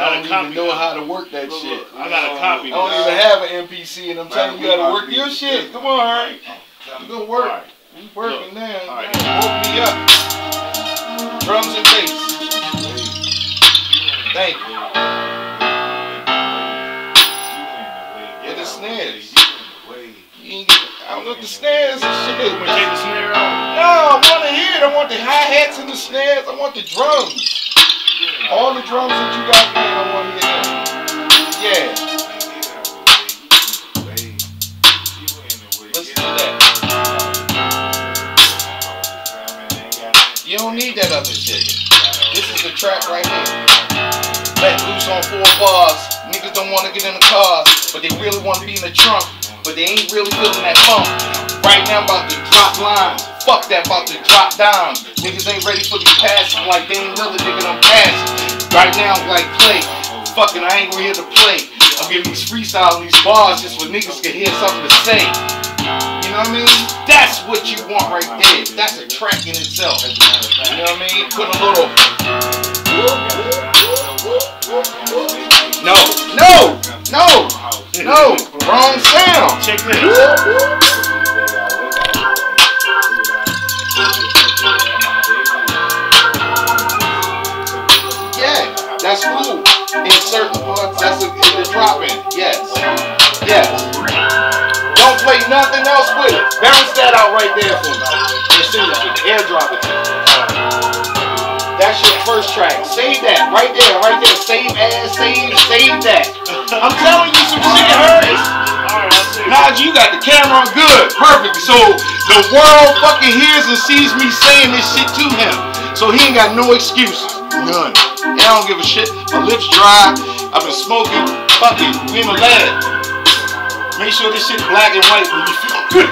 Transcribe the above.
don't even know how to work that shit. I got a copy. I don't even have an MPC, and I'm telling you how to work your shit. Come on, Harry. You gonna work. You working now. Woke me up. Drums and bass. Thank you. Yeah, the snares. I don't know the snares and shit. You wanna take the snare out? No, I want to hear it. I want the hi-hats and the snares. I want the drums. All the drums that you got playing, I want to hear them. Yeah. Listen to that. You don't need that other shit. This is the track right here. Let loose on 4 bars. Niggas don't want to get in the cars, but they really want to be in the trunk. But they ain't really feeling that funk. Right now I'm about to drop lines. Fuck that, about to drop dimes. Niggas ain't ready for these passes. Like they ain't really nigga them passes. Right now I'm like play. Fucking I ain't here to play. I'm giving these freestyles and these bars just so niggas can hear something to say. You know what I mean? That's what you want right there. That's a track in itself. You know what I mean? Put a little. No, no, no, no, wrong sound. Check this. Yeah, that's cool. In certain parts, that's the drop in. Yes, yes. Don't play nothing else with it. Bounce that out right there for me. And send it to me. Airdrop it to me. That's your first track. Save that right there, right there. Save as, save that. I'm telling you some shit, Harris. Naj, you got the camera on good. Perfect. So the world fucking hears and sees me saying this shit to him. So he ain't got no excuses. None. And I don't give a shit. My lips dry. I've been smoking. Fuck it. We in the lab. Make sure this shit black and white when you feel good.